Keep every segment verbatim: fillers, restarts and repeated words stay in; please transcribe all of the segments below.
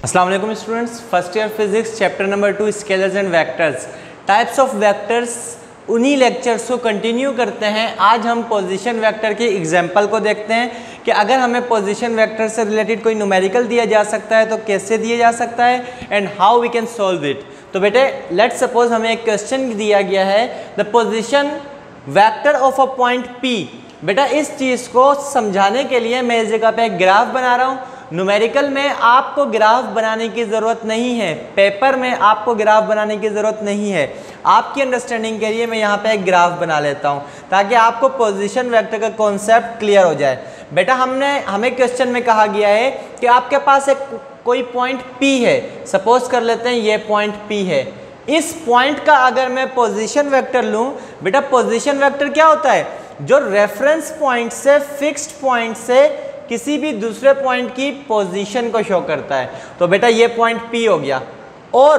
अस्सलाम वालेकुम students, first year physics chapter number two scalars and vectors types of vectors उन्हीं lectures को continue करते हैं। आज हम पोजीशन वेक्टर के एग्जांपल को देखते हैं कि अगर हमें पोजीशन वेक्टर से रिलेटेड कोई न्यूमेरिकल दिया जा सकता है तो कैसे दिया जा सकता है and how we can solve it. तो बेटे लेट्स सपोज हमें एक क्वेश्चन दिया गया है, the position vector of a point P। बेटा इस चीज़ को समझाने के लिए मैं इस जगह पे एक ग्राफ बना रहा हूँ। न्यूमेरिकल में आपको ग्राफ बनाने की ज़रूरत नहीं है, पेपर में आपको ग्राफ बनाने की ज़रूरत नहीं है। आपकी अंडरस्टैंडिंग के लिए मैं यहाँ पे एक ग्राफ बना लेता हूँ ताकि आपको पोजीशन वेक्टर का कॉन्सेप्ट क्लियर हो जाए। बेटा हमने हमें क्वेश्चन में कहा गया है कि आपके पास एक कोई पॉइंट P है, सपोज कर लेते हैं ये पॉइंट P है। इस पॉइंट का अगर मैं पोजीशन वेक्टर लूँ, बेटा पोजीशन वेक्टर क्या होता है? जो रेफरेंस पॉइंट से फिक्स्ड पॉइंट से किसी भी दूसरे पॉइंट की पोजीशन को शो करता है। तो बेटा ये पॉइंट P हो गया और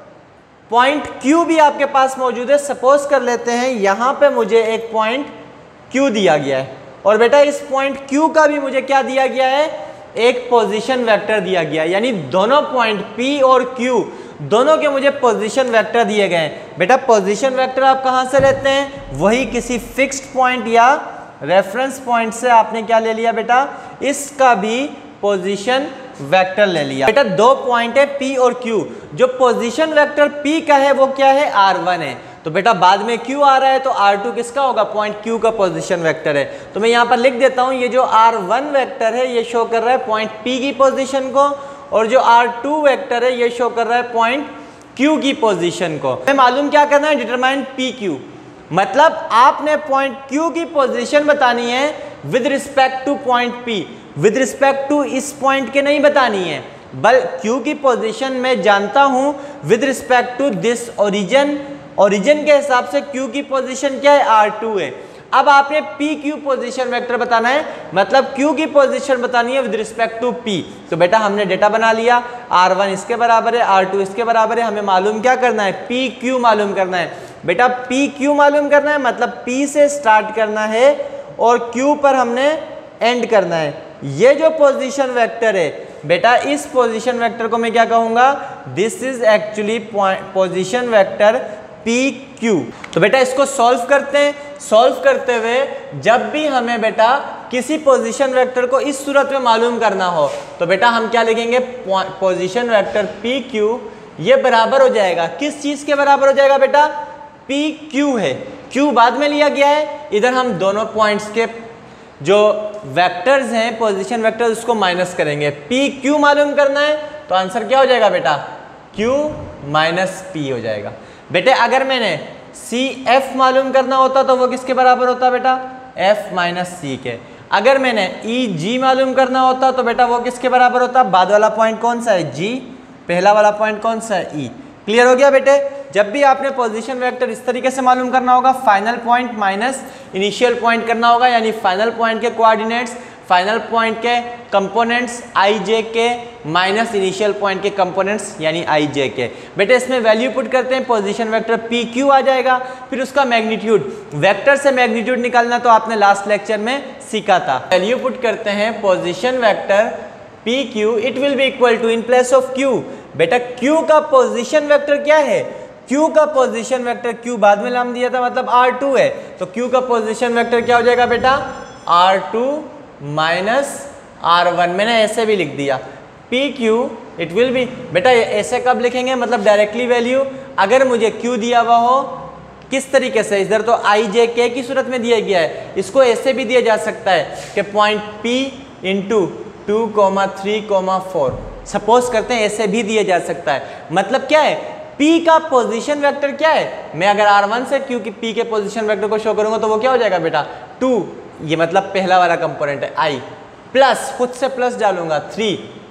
पॉइंट Q भी आपके पास मौजूद है। सपोज कर लेते हैं यहाँ पे मुझे एक पॉइंट Q दिया गया है और बेटा इस पॉइंट Q का भी मुझे क्या दिया गया है? एक पोजीशन वेक्टर दिया गया है। यानी दोनों पॉइंट P और Q दोनों के मुझे पोजीशन वेक्टर दिए गए हैं। बेटा पोजीशन वेक्टर आप कहाँ से लेते हैं? वही किसी फिक्स्ड पॉइंट या रेफरेंस पॉइंट से आपने क्या ले लिया बेटा? इसका भी पोजीशन वेक्टर ले लिया। बेटा दो पॉइंट है P और Q, जो पोजीशन वेक्टर P का है वो क्या है? आर वन है। तो बेटा बाद में Q आ रहा है तो आर टू किसका होगा? पॉइंट Q का पोजीशन वेक्टर है। तो मैं यहाँ पर लिख देता हूँ, ये जो आर वन वेक्टर है ये शो कर रहा है पॉइंट P की पोजीशन को और जो आर टू वेक्टर है ये शो कर रहा है पॉइंट Q की पोजीशन को। हमें मालूम क्या करना है? Determine P Q। मतलब आपने पॉइंट Q की पोजीशन बतानी है with respect to point P, with respect to इस पॉइंट के नहीं बतानी है, बल Q की पोजीशन मैं जानता हूं with respect to this origin. Origin के हिसाब से Q की पोजीशन क्या है? आर टू है। अब आपने P Q पोजीशन वेक्टर बताना है, मतलब Q की पोजीशन बतानी है विद रिस्पेक्ट टू P। तो बेटा हमने डेटा बना लिया, आर वन इसके बराबर है, आर टू इसके बराबर है। हमें मालूम क्या करना है? P Q मालूम करना है। बेटा P Q मालूम करना है मतलब P से स्टार्ट करना है और Q पर हमने एंड करना है। ये जो पोजीशन वेक्टर है बेटा, इस पोजीशन वेक्टर को मैं क्या कहूँगा? This is actually position vector P Q। तो बेटा इसको सॉल्व करते हैं। सॉल्व करते हुए जब भी हमें बेटा किसी पोजीशन वेक्टर को इस सूरत में मालूम करना हो तो बेटा हम क्या लिखेंगे? पोजीशन वेक्टर P Q ये बराबर हो जाएगा, किस चीज़ के बराबर हो जाएगा बेटा? P Q है, Q बाद में लिया गया है। इधर हम दोनों पॉइंट्स के जो वेक्टर्स हैं पोजीशन वेक्टर्स उसको माइनस करेंगे। P Q मालूम करना है तो आंसर क्या हो जाएगा बेटा? Q माइनस P हो जाएगा। बेटे अगर मैंने C F मालूम करना होता तो वो किसके बराबर होता बेटा? F माइनस C के। अगर मैंने E G मालूम करना होता तो बेटा वो किसके बराबर होता? बाद वाला पॉइंट कौन सा है? G। पहला वाला पॉइंट कौन सा है? E। क्लियर हो गया बेटे? जब भी आपने पोजीशन वेक्टर इस तरीके से मालूम करना होगा, final point minus initial point करना होगा, यानी फाइनल पॉइंट के कोऑर्डिनेट्स, फाइनल पॉइंट के components i j k minus initial point के कंपोनेंट्स यानी आई जे के। बेटे इसमें वैल्यू पुट करते हैं, पोजीशन वेक्टर P Q आ जाएगा, फिर उसका मैग्नीट्यूड। वेक्टर से मैग्नीट्यूड निकालना तो आपने लास्ट लेक्चर में सीखा था। वैल्यू पुट करते हैं position vector P Q, it will be equal to in place of Q। बेटा Q का पोजीशन वेक्टर क्या है? Q का पोजीशन वेक्टर Q बाद में नाम दिया था मतलब आर टू है, तो Q का पोजीशन वेक्टर क्या हो जाएगा बेटा? R two minus R one. मैंने ऐसे भी लिख दिया P Q it will be. बेटा ऐसे कब लिखेंगे? मतलब डायरेक्टली वैल्यू अगर मुझे Q दिया हुआ हो, किस तरीके से? इधर तो आई जे के की सूरत में दिया गया है, इसको ऐसे भी दिया जा सकता है कि point P into two comma three comma four, suppose करते हैं ऐसे भी दिया जा सकता है। मतलब क्या है? P का पोजीशन वेक्टर क्या है? मैं अगर आर वन से Q की P के पोजीशन वेक्टर को शो करूंगा तो वो क्या हो जाएगा बेटा? टू, ये मतलब पहला वाला कंपोनेंट है I, प्लस खुद से प्लस डालूंगा three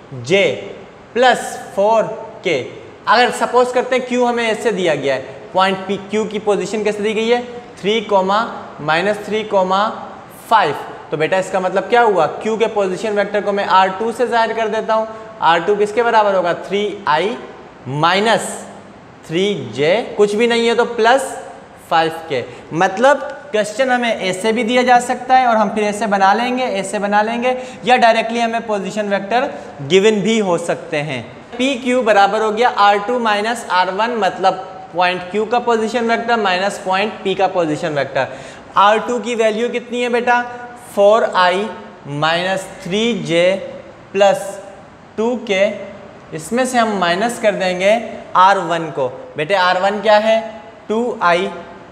J plus four K। अगर सपोज करते हैं Q हमें ऐसे दिया गया है, पॉइंट P Q की पोजीशन कैसे दी गई है? Three comma minus three comma five. तो बेटा इसका मतलब क्या हुआ? Q के पोजीशन वेक्टर को मैं आर टू से जाहिर कर देता हूँ। आर टू किसके बराबर होगा? Three I minus three J, कुछ भी नहीं है तो प्लस फाइव के। मतलब क्वेश्चन हमें ऐसे भी दिया जा सकता है और हम फिर ऐसे बना लेंगे, ऐसे बना लेंगे, या डायरेक्टली हमें पोजीशन वेक्टर गिवन भी हो सकते हैं। पी क्यू बराबर हो गया R two minus R one, मतलब पॉइंट क्यू का position vector minus point P का पोजीशन वेक्टर। आर टू की वैल्यू कितनी है बेटा, four I minus three J plus two K, इसमें से हम माइनस कर देंगे आर वन को। बेटे आर वन क्या है, two I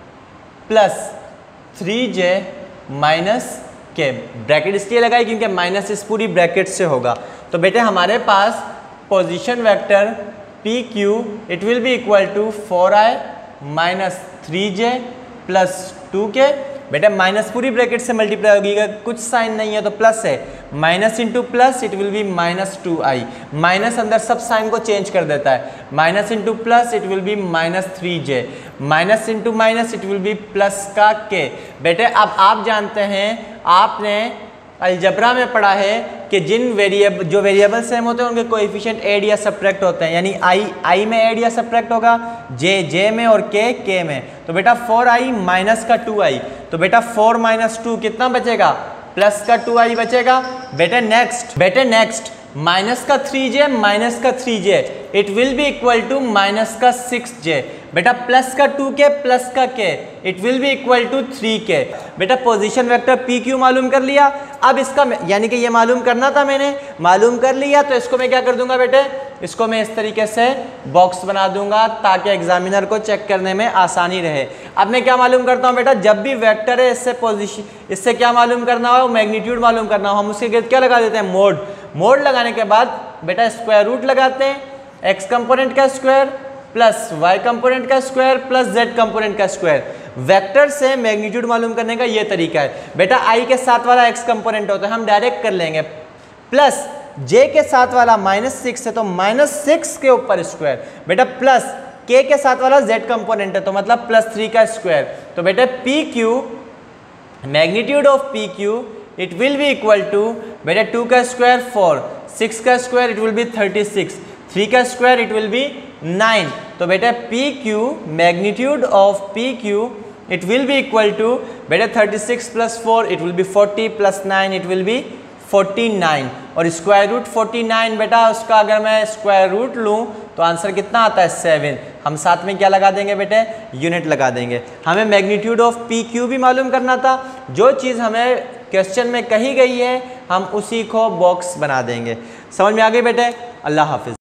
plus three J minus K, bracket इसलिए लगाई क्योंकि माइनस इस पूरी ब्रैकेट से होगा। तो बेटे हमारे पास position vector P Q it will be equal to four I minus three J plus two K. बेटा माइनस पूरी ब्रैकेट से मल्टीप्लाई होगी, कुछ साइन नहीं है तो प्लस है, minus into plus it will be minus two I, minus अंदर सब साइन को चेंज कर देता है, minus into plus it will be minus three J, minus into minus it will be plus का के। बेटे अब आप जानते हैं, आपने अलजबरा में पढ़ा है कि जिन वेरिएबल जो वेरिएबल सेम होते हैं उनके कोएफिशिएंट ऐड या सब्ट्रैक्ट होते हैं, यानी आई आई में ऐड या सब्ट्रैक्ट होगा, जे जे में और के के में। तो बेटा फोर आई माइनस का टू आई, तो बेटा फोर माइनस टू कितना बचेगा, प्लस का टू आई बचेगा। बेटे नेक्स्ट बेटे नेक्स्ट माइनस का थ्री जे माइनस का three J it will be equal to minus का सिक्स जे। बेटा प्लस का टू के प्लस का K it will be equal to three K. बेटा पोजीशन वेक्टर पी क्यू मालूम कर लिया। अब इसका यानी कि ये मालूम करना था, मैंने मालूम कर लिया, तो इसको मैं क्या कर दूंगा बेटे, इसको मैं इस तरीके से बॉक्स बना दूंगा ताकि एग्जामिनर को चेक करने में आसानी रहे। अब मैं क्या मालूम करता हूँ बेटा, जब भी वेक्टर है इससे पोजीशन इससे क्या मालूम करना हो, मैग्नीट्यूड मालूम करना हो, हम उसके गिर्द क्या लगा देते हैं, मोड। मोड लगाने के बाद बेटा स्क्वायर रूट लगाते हैं, एक्स कंपोनेंट का स्क्वायर प्लस वाई कंपोनेंट का स्क्वायर प्लस जेड कंपोनेंट का स्क्वायर। वेक्टर से मैग्नीट्यूड मालूम करने का ये तरीका है। बेटा आई के साथ वाला एक्स कंपोनेंट होता है, हम डायरेक्ट कर लेंगे, प्लस जे के साथ वाला माइनस सिक्स है तो माइनस सिक्स के ऊपर स्क्वायर। बेटा प्लस के के साथ वाला जेड कंपोनेंट है तो मतलब प्लस थ्री का स्क्वायर। तो बेटा P Q magnitude of P Q it will be equal to, बेटा टू का स्क्वायर फोर, सिक्स का square it will be thirty six, three का square it will be nine. तो बेटा P Q magnitude of P Q it will be equal to, बेटा thirty six plus four it will be forty plus nine it will be forty nine, और square root forty nine बेटा उसका अगर मैं square root लूँ तो answer कितना आता है, सेवन। हम साथ में क्या लगा देंगे बेटे, यूनिट लगा देंगे। हमें मैग्नीट्यूड ऑफ पी क्यू भी मालूम करना था, जो चीज़ हमें क्वेश्चन में कही गई है हम उसी को बॉक्स बना देंगे। समझ में आ गई बेटे, अल्लाह हाफिज़।